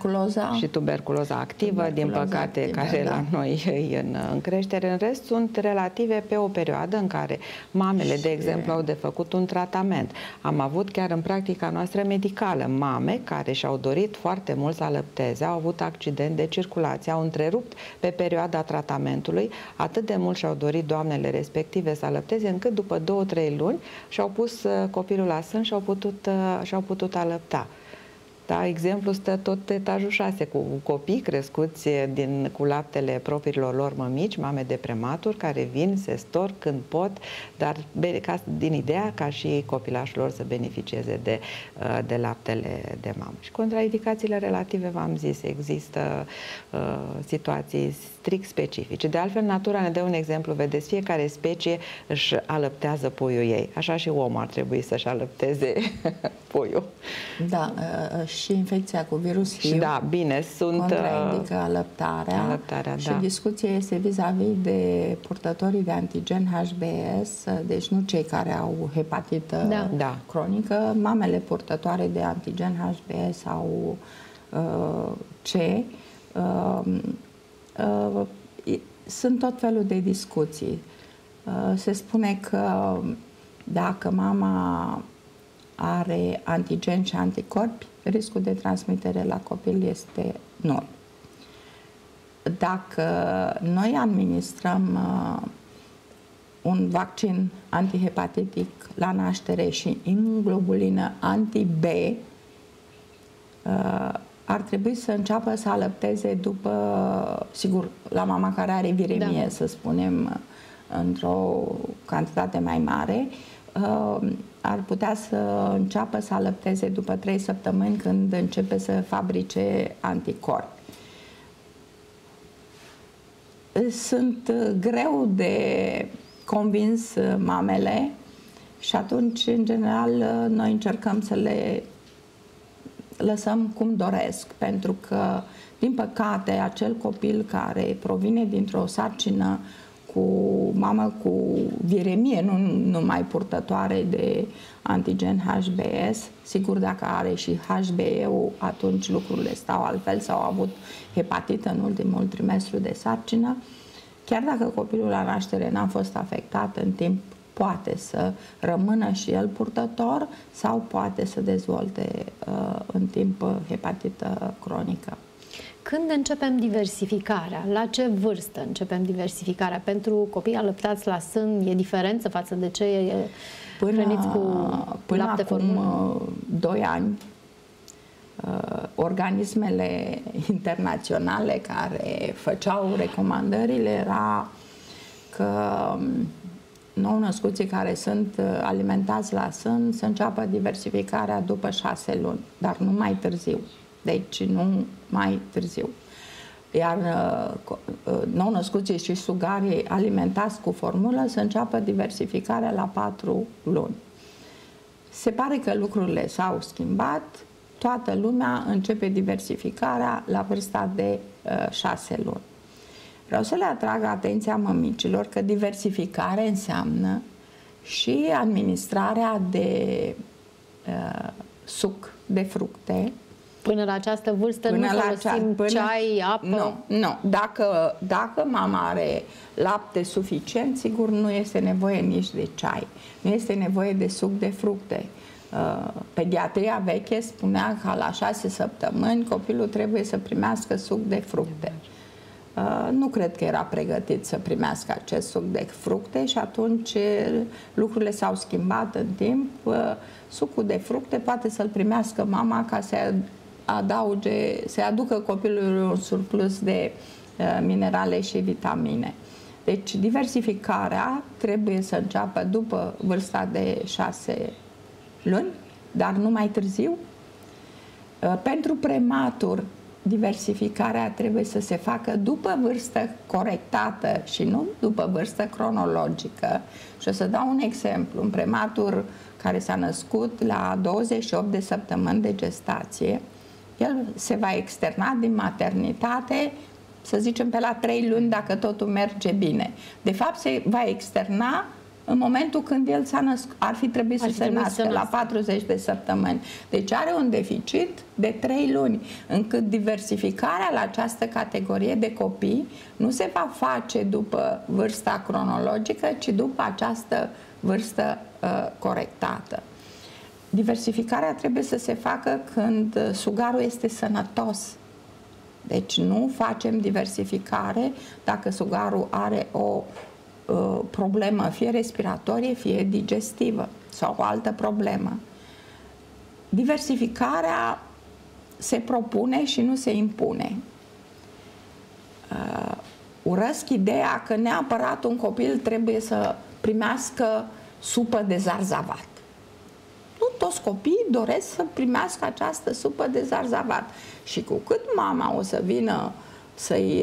Și tuberculoza activă, din păcate, care la noi e în creștere. În rest, sunt relative pe o perioadă în care mamele, de exemplu, au de făcut un tratament. Am avut chiar în practica noastră medicală mame care și-au dorit foarte mult să alăpteze, au avut accident de circulație, au întrerupt pe perioada tratamentului, atât de mult și-au dorit doamnele respective să alăpteze, încât după 2-3 luni și-au pus copilul la sân și au putut alăpta. Da, exemplu stă tot etajul 6 cu copii crescuți cu laptele propriilor lor mămici, mame de prematur, care vin, se storc când pot, dar din ideea ca și copilașul lor să beneficieze de laptele de mamă. Și contraindicațiile relative, v-am zis, există situații strict specifice. De altfel, natura ne dă un exemplu, vedeți, fiecare specie își alăptează puiul ei. Așa și omul ar trebui să-și alăpteze puiul. Da, și infecția cu virus HIV. Da, bine, contraindică alăptarea. Și discuția este vis-a-vis de purtătorii de antigen HBS, deci nu cei care au hepatită cronică, mamele purtătoare de antigen HBS sau C. Sunt tot felul de discuții. Se spune că dacă mama are antigen și anticorpi, riscul de transmitere la copil este nul. Dacă noi administrăm un vaccin antihepatitic la naștere și imunoglobulină anti-B, ar trebui să înceapă să alăpteze după, sigur, la mama care are viremie, să spunem, într-o cantitate mai mare, ar putea să înceapă să alăpteze după 3 săptămâni, când începe să fabrice anticorpi. Sunt greu de convins mamele și atunci, în general, noi încercăm să le lăsăm cum doresc, pentru că, din păcate, acel copil care provine dintr-o sarcină cu mamă cu viremie, nu numai purtătoare de antigen HBS, sigur, dacă are și HBE-ul, atunci lucrurile stau altfel, sau au avut hepatită în ultimul trimestru de sarcină, chiar dacă copilul la naștere n-a fost afectat în timp, poate să rămână și el purtător sau poate să dezvolte în timp hepatită cronică. Când începem diversificarea? La ce vârstă începem diversificarea? Pentru copii alăptați la sân e diferență față de cei hrăniți cu lapte formulă? 2 ani, organismele internaționale care făceau recomandările era că nou-născuții care sunt alimentați la sân să înceapă diversificarea după 6 luni, dar nu mai târziu. Deci nu mai târziu. Iar nou-născuții și sugarii alimentați cu formulă să înceapă diversificarea la 4 luni. Se pare că lucrurile s-au schimbat, toată lumea începe diversificarea la vârsta de 6 luni. Vreau să le atrag atenția mămicilor că diversificarea înseamnă și administrarea de suc de fructe. Până la această vârstă nu folosim ceai, apă? Nu. Dacă mama are lapte suficient, sigur nu este nevoie nici de ceai. Nu este nevoie de suc de fructe. Pediatria veche spunea că la 6 săptămâni copilul trebuie să primească suc de fructe. Nu cred că era pregătit să primească acest suc de fructe și atunci lucrurile s-au schimbat în timp. Sucul de fructe poate să-l primească mama ca să aducă copilului un surplus de minerale și vitamine. Deci diversificarea trebuie să înceapă după vârsta de 6 luni, dar nu mai târziu. Pentru prematur, diversificarea trebuie să se facă după vârstă corectată și nu după vârstă cronologică. Și o să dau un exemplu. Un prematur care s-a născut la 28 de săptămâni de gestație, el se va externa din maternitate, să zicem, pe la 3 luni, dacă totul merge bine. De fapt, se va externa în momentul când el ar fi trebuit să se nască, la 40 de săptămâni. Deci are un deficit de 3 luni, încât diversificarea la această categorie de copii nu se va face după vârsta cronologică, ci după această vârstă corectată. Diversificarea trebuie să se facă când sugarul este sănătos. Deci nu facem diversificare dacă sugarul are o problemă, fie respiratorie, fie digestivă sau o altă problemă. Diversificarea se propune și nu se impune. Urăsc ideea că neapărat un copil trebuie să primească supă de zarzavat. Nu toți copiii doresc să primească această supă de zarzavat. Și cu cât mama o să vină să-i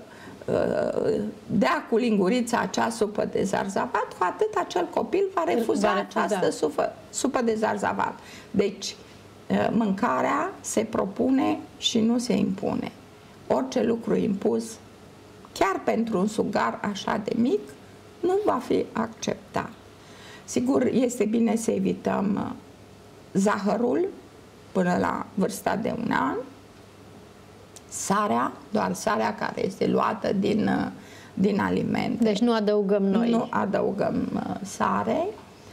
dea cu lingurița acea supă de zarzavat, cu atât acel copil va refuza această supă de zarzavat. Deci, mâncarea se propune și nu se impune. Orice lucru impus, chiar pentru un sugar așa de mic, nu va fi acceptat. Sigur, este bine să evităm zahărul până la vârsta de 1 an, sarea, doar sarea care este luată din alimente. Deci nu adăugăm noi. Nu adăugăm sare.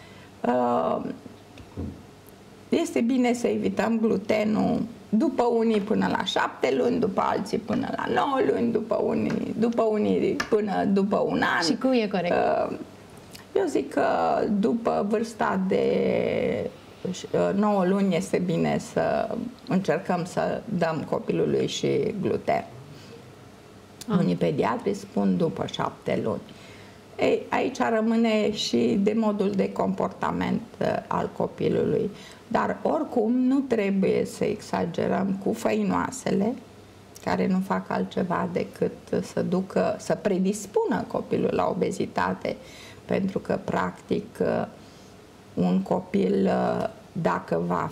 Este bine să evităm glutenul după unii până la 7 luni, după alții până la 9 luni, după unii până după 1 an. Și cum e corect? Eu zic că după vârsta de 9 luni este bine să încercăm să dăm copilului și gluten. Unii pediatri spun după 7 luni. Ei, aici rămâne și de modul de comportament al copilului. Dar oricum nu trebuie să exagerăm cu făinoasele, care nu fac altceva decât să predispună copilul la obezitate, pentru că practic un copil, dacă va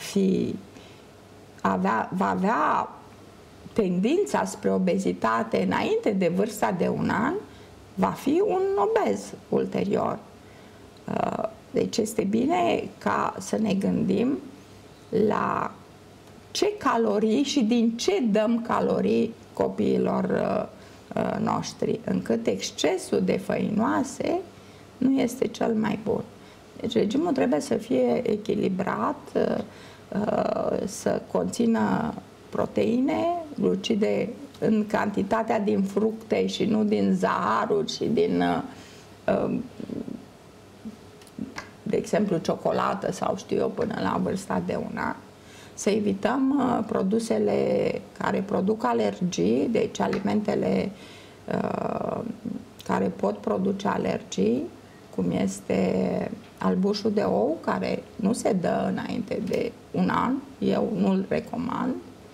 avea tendința spre obezitate înainte de vârsta de 1 an, va fi un obez ulterior. Deci este bine ca să ne gândim la ce calorii și din ce dăm calorii copiilor noștri, încât excesul de făinoase nu este cel mai bun. Deci regimul trebuie să fie echilibrat, să conțină proteine, glucide în cantitatea din fructe și nu din zahăruri și din, de exemplu, ciocolată sau știu eu până la vârsta de 1 an. Să evităm produsele care produc alergii, deci alimentele care pot produce alergii, cum este albușul de ou, care nu se dă înainte de 1 an, eu nu-l recomand.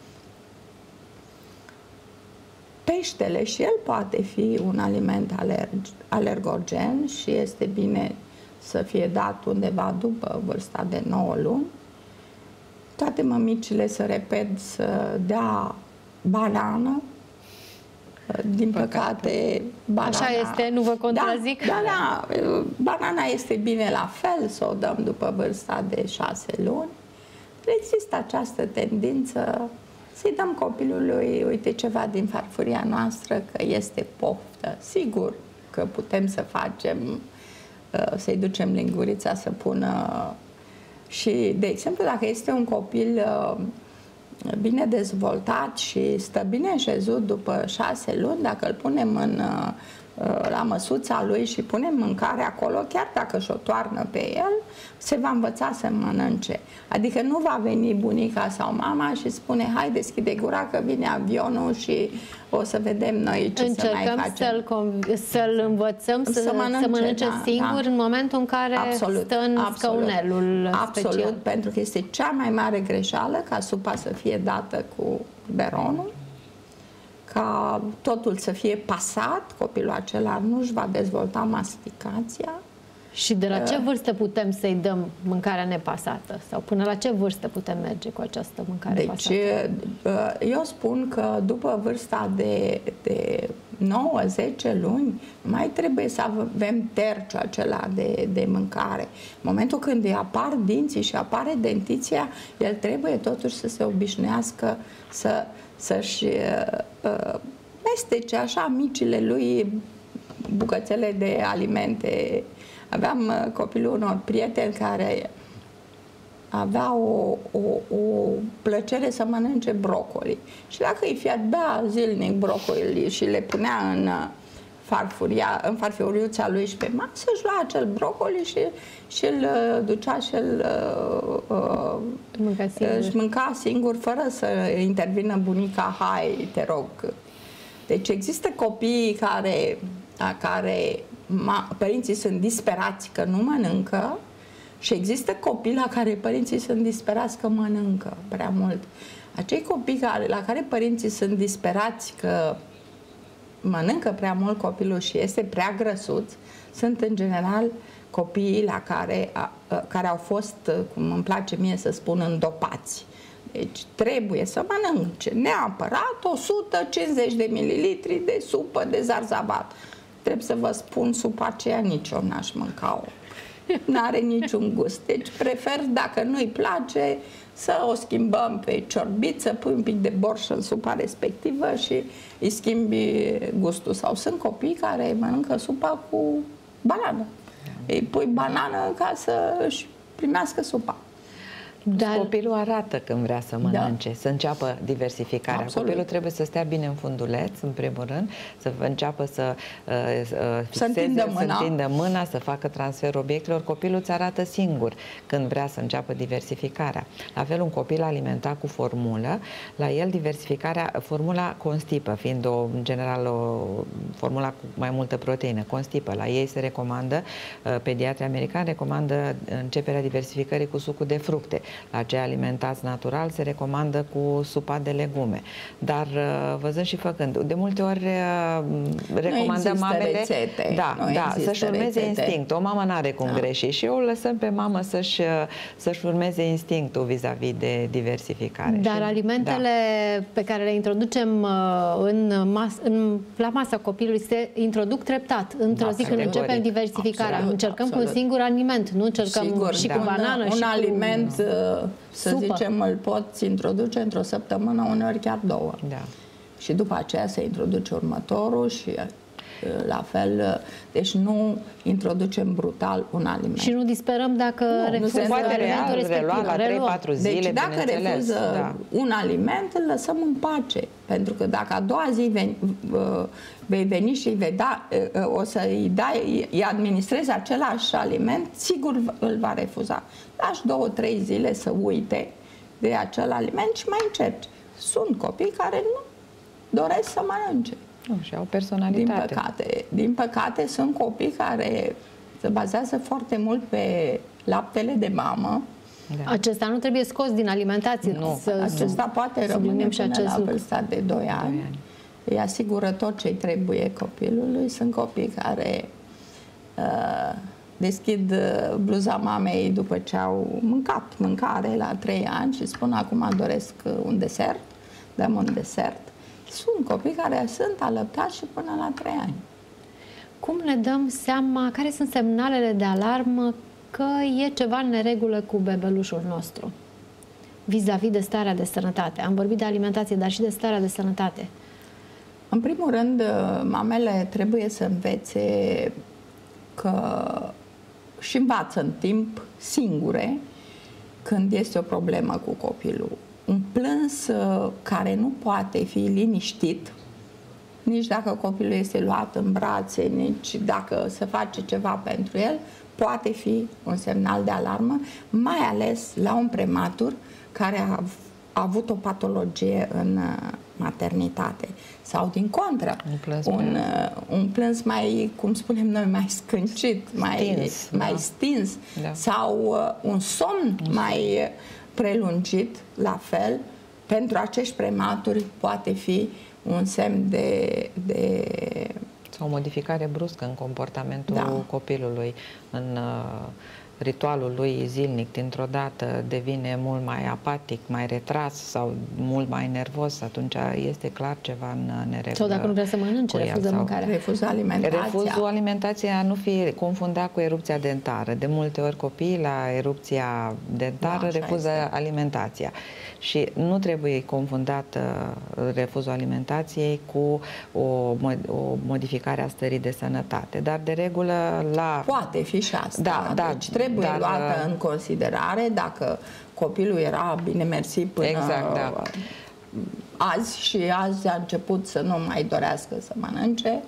Peștele și el poate fi un aliment alergogen și este bine să fie dat undeva după vârsta de 9 luni. Toate mămicile, să repet, să dea banană. Din păcate, banana... Așa este, nu vă contrazic? Da, banana este bine la fel să o dăm după vârsta de 6 luni. Există această tendință să-i dăm copilului, uite, ceva din farfuria noastră, că este poftă. Sigur că putem să facem, să-i ducem lingurița să pună și, de exemplu, dacă este un copil bine dezvoltat și stă bine șezut după 6 luni, dacă îl punem la măsuța lui și punem mâncare acolo, chiar dacă și-o toarnă pe el, se va învăța să mănânce. Adică nu va veni bunica sau mama și spune, hai, deschide gura că vine avionul și o să vedem noi ce să mai facem. Încercăm să-l învățăm să mănânce singur în momentul în care stă în scăunelul special. Absolut, pentru că este cea mai mare greșeală ca supa să fie dată cu biberonul, ca totul să fie pasat, copilul acela nu își va dezvolta masticația. Și de la ce vârstă putem să-i dăm mâncarea nepasată? Sau până la ce vârstă putem merge cu această mâncare pasată? Eu spun că după vârsta de 9-10 luni mai trebuie să avem terciul acela de mâncare. În momentul când îi apar dinții și apare dentiția, el trebuie totuși să se obișnuiască să-și mestece așa micile lui bucățele de alimente. Aveam copilul unor prieteni care avea o plăcere să mănânce brocoli. Și dacă îi bea zilnic brocoli și le punea în farfuriuța lui și pe masă, își lua acel brocoli și îl ducea și își mânca singur, fără să intervină bunica, hai, te rog. Deci există copii care părinții sunt disperați că nu mănâncă și există copii la care părinții sunt disperați că mănâncă prea mult. Acei copii la care părinții sunt disperați că mănâncă prea mult copilul și este prea grăsuț, sunt în general copiii la care au fost, cum îmi place mie să spun, îndopați. Deci trebuie să mănânce neapărat 150 de mililitri de supă de zarzavat. Trebuie să vă spun, supa aceea nici eu n-aș mânca-o. N-are niciun gust. Deci prefer, dacă nu-i place, să o schimbăm pe ciorbiță, pui un pic de borș în supa respectivă și îi schimbi gustul. Sau sunt copii care mănâncă supa cu banană. Îi pui banană ca să își primească supa. Dar copilul arată când vrea să mănânce, să înceapă diversificarea. Absolut. Copilul trebuie să stea bine în funduleț, în primul rând, să înceapă să fixeze, să întindă mâna, să facă transferul obiectelor. Copilul îți arată singur când vrea să înceapă diversificarea. La fel, un copil alimentat cu formulă, la el diversificarea, formula constipă, fiind în general o formula cu mai multă proteină, constipă. La ei se recomandă, pediatrii americani recomandă începerea diversificării cu sucul de fructe. La cei alimentați natural se recomandă cu supa de legume. Dar văzând și făcând, de multe ori recomandăm mamele să-și urmeze instinctul. O mamă n-are cum greși și o lăsăm pe mamă să-și urmeze instinctul vis-a-vis de diversificare. Dar alimentele pe care le introducem la masa copilului se introduc treptat. Într-o zi când începem diversificarea. Încercăm cu un singur aliment, nu încercăm și cu banană și cu aliment, să zicem, îl poți introduce într-o săptămână, uneori chiar 2. Da. Și după aceea se introduce următorul și la fel, deci nu introducem brutal un aliment. Și nu disperăm dacă refuză alimentul respectiv. La 3-4 zile, deci dacă refuză un aliment, îl lăsăm în pace. Pentru că dacă a doua zi vei veni și o să-i administrezi același aliment, sigur îl va refuza. Lași 2-3 zile să uite de acel aliment și mai încerci. Sunt copii care nu doresc să mănânce. Și au personalitate. Din păcate sunt copii care se bazează foarte mult pe laptele de mamă. Da. Acesta nu trebuie scos din alimentație. Nu, acesta poate rămâne și la vârsta de 2 ani. Îi asigură tot ce trebuie copilului. Sunt copii care deschid bluza mamei după ce au mâncat mâncare la 3 ani și spun acum doresc un desert, dăm un desert. Sunt copii care sunt alăptați și până la 3 ani. Cum ne dăm seama, care sunt semnalele de alarmă că e ceva în neregulă cu bebelușul nostru vis-a-vis de starea de sănătate? Am vorbit de alimentație, dar și de starea de sănătate. În primul rând, mamele trebuie să învețe și învață în timp singure când este o problemă cu copilul. Un plâns care nu poate fi liniștit, nici dacă copilul este luat în brațe, nici dacă se face ceva pentru el, poate fi un semnal de alarmă, mai ales la un prematur care a avut o patologie în maternitate. Sau din contră, un plâns mai, cum spunem noi, mai scâncit, mai stins, sau un somn mai prelungit, la fel, pentru acești prematuri poate fi un semn de sau o modificare bruscă în comportamentul copilului, în ritualul lui zilnic, dintr-o dată devine mult mai apatic, mai retras sau mult mai nervos, atunci este clar ceva în neregulă. Sau dacă nu vrea să mănânce, refuză mâncarea. Refuză alimentația. Refuzul alimentația nu fi confundat cu erupția dentară. De multe ori copiii la erupția dentară refuză alimentația. Și nu trebuie confundat refuzul alimentației cu o modificare a stării de sănătate. Dar de regulă poate fi și asta. Deci trebuie luată în considerare dacă copilul era bine mersi până azi și azi a început să nu mai dorească să mănânce.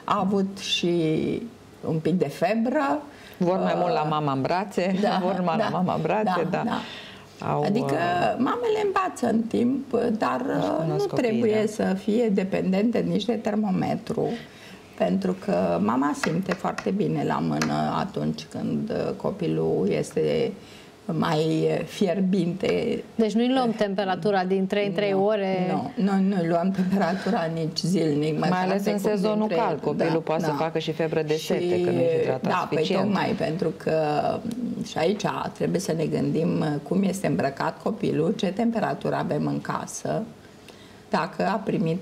a avut și un pic de febră. Vor mai mult la mama în brațe, vor mai la mama în brațe, Adică mamele învață în timp, dar nu trebuie să fie dependente nici de termometru, pentru că mama simte foarte bine la mână atunci când copilul este mai fierbinte. Deci nu-i luăm temperatura din 3 în 3 ore? Nu luăm temperatura nici zilnic. Mai ales în sezonul cald, copilul poate să facă și febră de sete, că nu e hidratat suficient. Tocmai pentru că și aici trebuie să ne gândim cum este îmbrăcat copilul, ce temperatură avem în casă, dacă a primit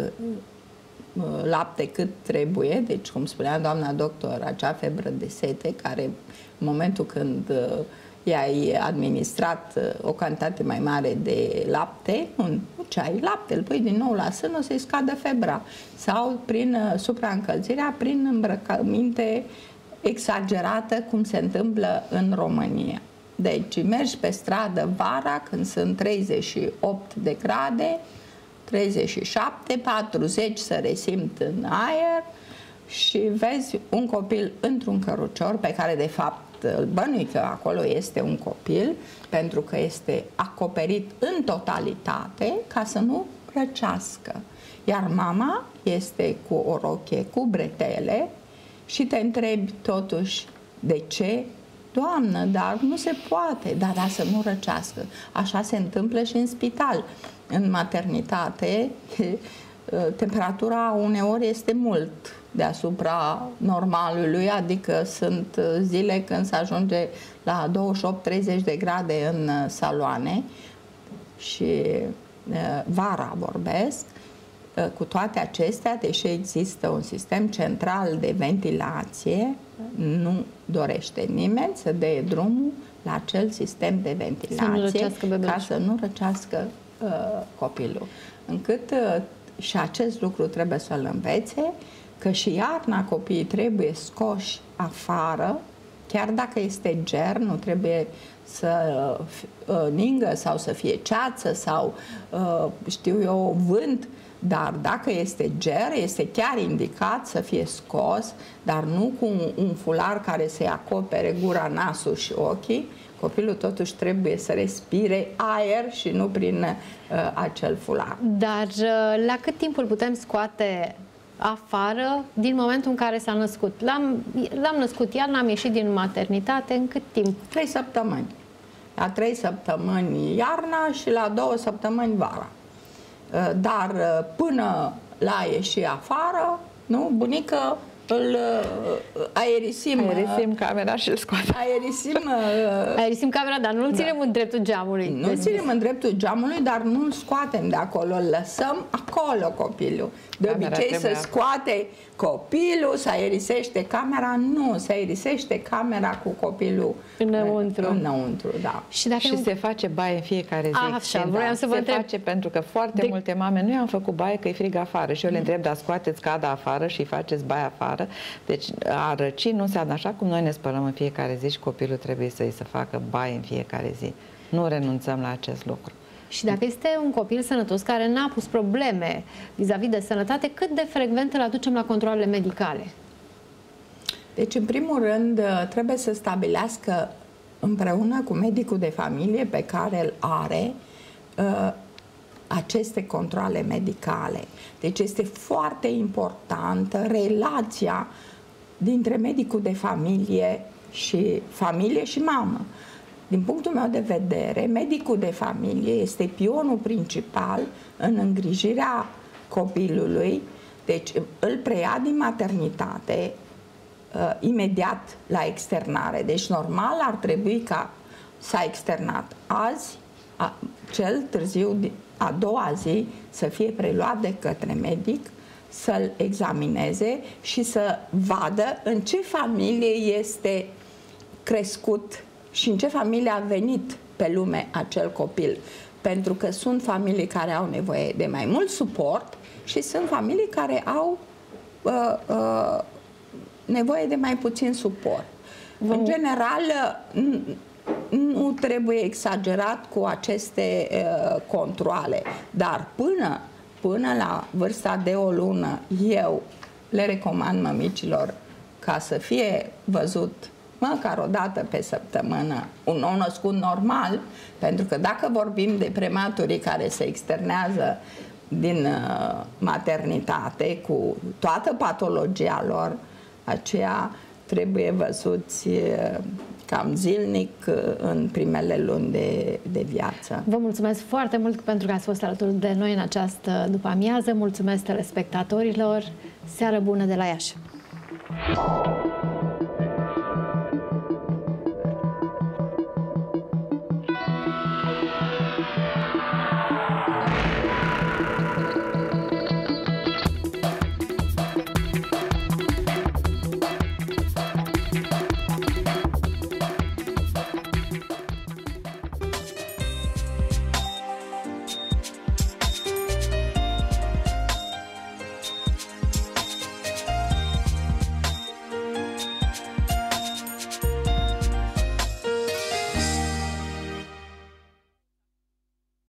lapte cât trebuie, deci cum spunea doamna doctor, acea febră de sete care în momentul când i-ai administrat o cantitate mai mare de lapte, nu ceai, lapte, îl pui din nou la sân, o să-i scadă febra. Sau prin supraîncălzirea, prin îmbrăcăminte exagerată, cum se întâmplă în România. Deci mergi pe stradă vara când sunt 38 de grade, 37, 40 să resimt în aer și vezi un copil într-un cărucior pe care de fapt îl bănui că acolo este un copil pentru că este acoperit în totalitate ca să nu răcească. Iar mama este cu o rochie cu bretele și te întrebi totuși de ce? Doamnă, dar nu se poate, dar să nu răcească. Așa se întâmplă și în spital. În maternitate, temperatura uneori este mult deasupra normalului, adică sunt zile când se ajunge la 28-30 de grade în saloane și vara vorbesc. Cu toate acestea, deși există un sistem central de ventilație, nu dorește nimeni să dea drumul la acel sistem de ventilație ca să nu răcească copilul. Încât și acest lucru trebuie să-l învețe, că și iarna copiii trebuie scoși afară, chiar dacă este ger, nu trebuie să ningă sau să fie ceață sau știu eu, vânt, dar dacă este ger, este chiar indicat să fie scos, dar nu cu un fular care să-i acopere gura, nasul și ochii. Copilul totuși trebuie să respire aer și nu prin acel fular. Dar la cât timp îl putem scoate afară din momentul în care s-a născut? L-am născut iarna, am ieșit din maternitate, în cât timp? 3 săptămâni. La 3 săptămâni iarna și la 2 săptămâni vara. Dar până la ieși afară, nu, bunica îl aerisim camera și îl scoatem. Aerisim camera, dar nu îl ținem în dreptul geamului. Nu îl ținem în dreptul geamului, dar nu îl scoatem de acolo, îl lăsăm acolo copilul. De obicei se scoate copilul, se aerisește camera, nu, se aerisește camera cu copilul înăuntru, da. Și se face baie în fiecare zi. Așa, vreau să vă întreb. Face pentru că foarte multe mame nu i-am făcut baie că e frig afară și eu le întreb, dar scoateți cada afară și faceți baie afară. Deci a răci nu înseamnă așa cum noi ne spălăm în fiecare zi și copilul trebuie să-i să facă baie în fiecare zi. Nu renunțăm la acest lucru. Și dacă este un copil sănătos care n-a pus probleme vis-a-vis de sănătate, cât de frecvent îl aducem la controalele medicale? Deci, în primul rând, trebuie să stabilească împreună cu medicul de familie pe care îl are aceste controale medicale. Deci este foarte importantă relația dintre medicul de familie și mamă. Din punctul meu de vedere, medicul de familie este pionul principal în îngrijirea copilului, deci îl preia din maternitate imediat la externare. Deci normal ar trebui ca s-a externat azi, cel târziu a doua zi să fie preluat de către medic, să-l examineze și să vadă în ce familie este crescut și în ce familie a venit pe lume acel copil. Pentru că sunt familii care au nevoie de mai mult suport și sunt familii care au nevoie de mai puțin suport. În general, nu trebuie exagerat cu aceste controale, dar până la vârsta de o lună eu le recomand mămicilor ca să fie văzut măcar o dată pe săptămână un nou născut normal, pentru că dacă vorbim de prematurii care se externează din maternitate cu toată patologia lor, aceea trebuie văzuți cam zilnic în primele luni de viață. Vă mulțumesc foarte mult pentru că ați fost alături de noi în această după-amiază. Mulțumesc telespectatorilor. Seară bună de la Iași!